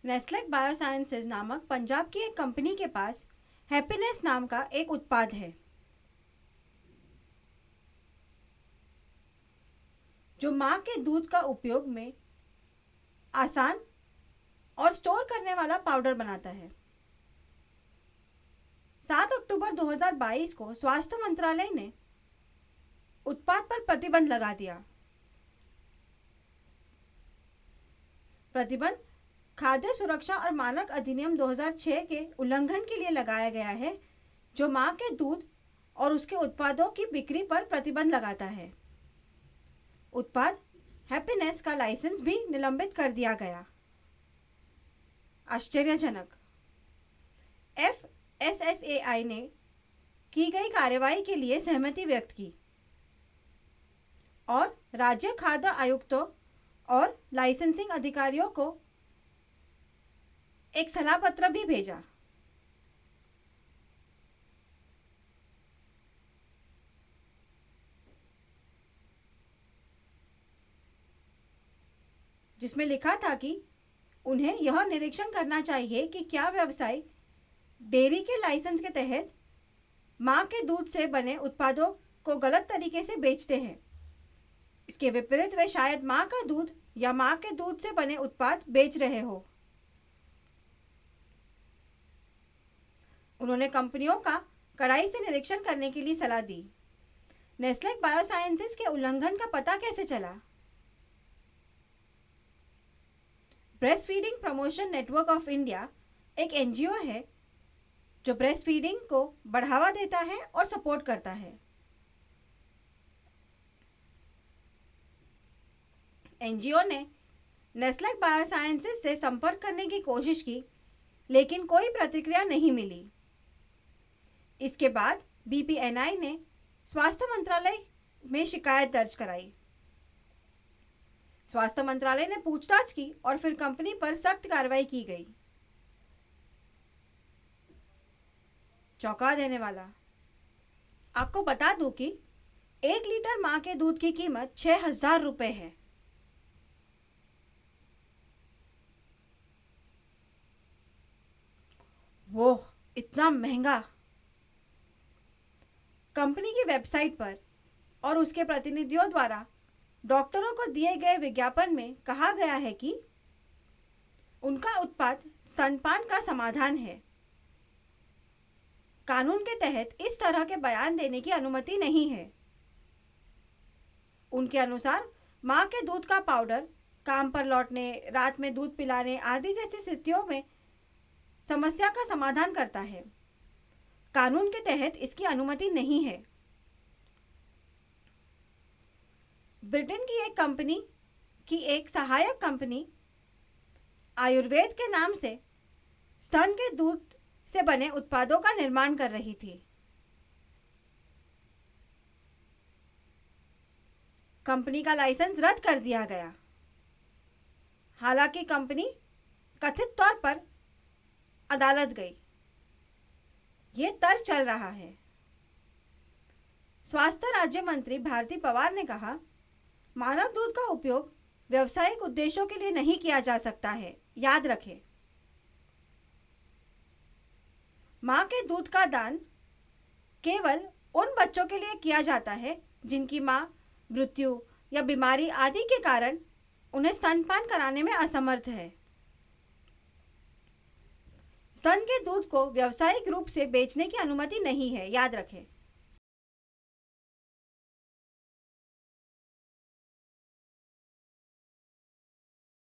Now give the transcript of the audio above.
Nestle biosciences नामक पंजाब की एक कंपनी के पास हैप्पीनेस नाम का एक उत्पाद है जो मां के दूध का उपयोग में आसान और स्टोर करने वाला पाउडर बनाता है। 7 अक्टूबर 2022 को स्वास्थ्य मंत्रालय ने उत्पाद पर प्रतिबंध लगा दिया। प्रतिबंध खाद्य सुरक्षा और मानक अधिनियम 2006 के उल्लंघन के लिए लगाया गया है, जो मां के दूध और उसके उत्पादों की बिक्री पर प्रतिबंध लगाता है। उत्पाद हैप्पीनेस का लाइसेंस भी निलंबित कर दिया गया। आश्चर्यजनक। FSSAI ने की गई कार्रवाई के लिए सहमति व्यक्त की और राज्य खाद्य आयुक्तों और लाइसेंसिंग अधिकारियों को एक सलाह पत्र भी भेजा। जिसमें लिखा था कि उन्हें यह निरीक्षण करना चाहिए कि क्या व्यवसाय डेयरी के लाइसेंस के तहत मां के दूध से बने उत्पादों को गलत तरीके से बेचते हैं। इसके विपरीत वे शायद मां का दूध या मां के दूध से बने उत्पाद बेच रहे हो। उन्होंने कंपनियों का कड़ाई से निरीक्षण करने के लिए सलाह दी। नेस्ले बायोसाइंसेज के उल्लंघन का पता कैसे चला? Breast feeding promotion network of India एक एनजीओ है जो ब्रेस्ट फीडिंग को बढ़ावा देता है और सपोर्ट करता है। एनजीओ ने नेस्ले बायोसाइंसेज से संपर्क करने की कोशिश की, लेकिन कोई प्रतिक्रिया नहीं मिली। इसके बाद बीपीएनआई ने स्वास्थ्य मंत्रालय में शिकायत दर्ज कराई। स्वास्थ्य मंत्रालय ने पूछताछ की और फिर कंपनी पर सख्त कार्रवाई की गई। चौंका देने वाला। आपको बता दूं कि 1 लीटर मां के दूध की कीमत 6,000 रुपए है। वो इतना महंगा। कंपनी की वेबसाइट पर और उसके प्रतिनिधियों द्वारा डॉक्टरों को दिए गए विज्ञापन में कहा गया है कि उनका उत्पाद स्तनपान का समाधान है। कानून के तहत इस तरह के बयान देने की अनुमति नहीं है। उनके अनुसार मां के दूध का पाउडर काम पर लौटने, रात में दूध पिलाने आदि जैसी स्थितियों में समस्या का समाधान करता है। कानून के तहत इसकी अनुमति नहीं है। ब्रिटेन की एक कंपनी की एक सहायक कंपनी आयुर्वेद के नाम से स्तन के दूध से बने उत्पादों का निर्माण कर रही थी। कंपनी का लाइसेंस रद्द कर दिया गया। हालांकि कंपनी कथित तौर पर अदालत गई। यह तर्क चल रहा है। स्वास्थ्य राज्य मंत्री भारती पवार ने कहा, मानव दूध का उपयोग व्यावसायिक उद्देश्यों के लिए नहीं किया जा सकता है। याद रखें, मां के दूध का दान केवल उन बच्चों के लिए किया जाता है जिनकी मां मृत्यु या बीमारी आदि के कारण उन्हें स्तनपान कराने में असमर्थ है। स्तन के दूध को व्यावसायिक रूप से बेचने की अनुमति नहीं है। याद रखें।